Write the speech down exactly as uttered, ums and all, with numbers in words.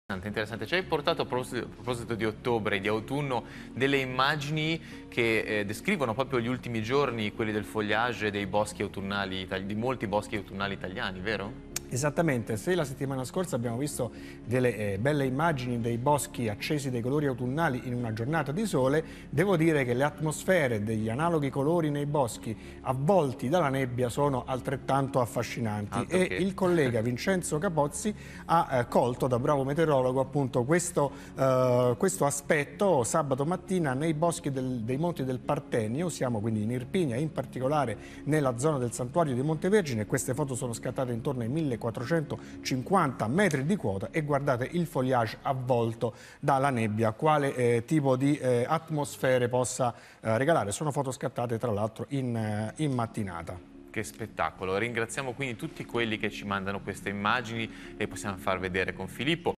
Interessante, ci hai portato a proposito, a proposito di ottobre, di autunno, delle immagini che eh, descrivono proprio gli ultimi giorni, quelli del foliage dei boschi autunnali, di molti boschi autunnali italiani, vero? Esattamente, se la settimana scorsa abbiamo visto delle eh, belle immagini dei boschi accesi dai colori autunnali in una giornata di sole, devo dire che le atmosfere degli analoghi colori nei boschi avvolti dalla nebbia sono altrettanto affascinanti. Altro E che. il collega Vincenzo Capozzi ha eh, colto, da bravo meteorologo, appunto questo, eh, questo aspetto sabato mattina nei boschi del, dei Monti del Partenio. Siamo quindi in Irpinia, in particolare nella zona del santuario di Montevergine. Queste foto sono scattate intorno ai millequattrocentocinquanta metri di quota e guardate il foliage avvolto dalla nebbia, quale eh, tipo di eh, atmosfere possa eh, regalare. Sono foto scattate tra l'altro in, eh, in mattinata. Che spettacolo, ringraziamo quindi tutti quelli che ci mandano queste immagini e possiamo far vedere con Filippo.